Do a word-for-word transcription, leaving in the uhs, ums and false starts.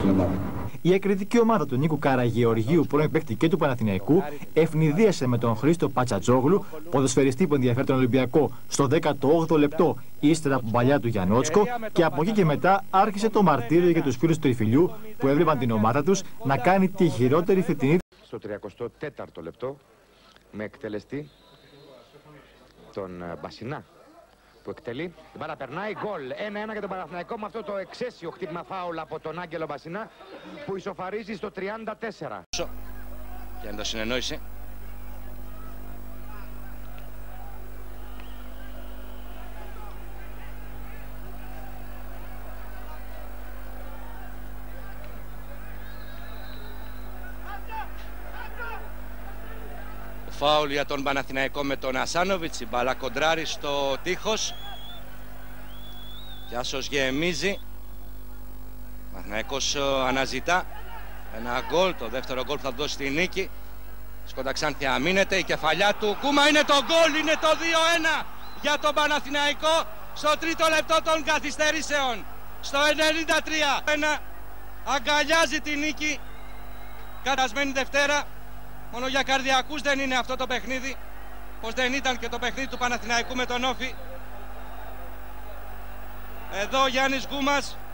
στην ομάδα. Η εκρητική ομάδα του Νίκου Καραγεωργίου, πρώην παίκτη και του Παναθηναϊκού, ευνηδίασε με τον Χρήστο Πατσατζόγλου, ποδοσφαιριστή που ενδιαφέρει τον Ολυμπιακό, στο δέκατο όγδοο λεπτό, ύστερα από παλιά του Γιαννότσκο, και από εκεί και μετά άρχισε το μαρτύριο για τους φίλους του Τριφυλιού που έβλεπαν την ομάδα τους να κάνει τη χειρότερη φετινή. Στο τριακοστό τέταρτο λεπτό, με εκτελεστή τον Μπασινά, που εκτελεί. Η μπάλα περνάει, γκολ. ένα ένα για τον Παναθηναϊκό με αυτό το εξαίσιο χτύπημα φάουλ από τον Άγγελο Μπασινά που ισοφαρίζει στο τριάντα τέσσερα. Και αν το συνεννόησε. Φάουλ για τον Παναθηναϊκό με τον Ασάνοβιτς, η μπάλα κοντράρει στο τείχος. Και άσος γεμίζει. Ο Παναθηναϊκός αναζητά ένα γκολ, το δεύτερο γκολ που θα δώσει τη νίκη. Σκονταξάνθη αμήνεται, η κεφαλιά του Κούμα είναι το γκολ, είναι το δύο ένα για τον Παναθηναϊκό στο τρίτο λεπτό των καθυστερήσεων. Στο ενενήντα τρία ένα αγκαλιάζει τη νίκη. Κατασμένη Δευτέρα. Μόνο για καρδιακούς δεν είναι αυτό το παιχνίδι, πως δεν ήταν και το παιχνίδι του Παναθηναϊκού με τον Όφη. Εδώ ο Γιάννης Γκούμας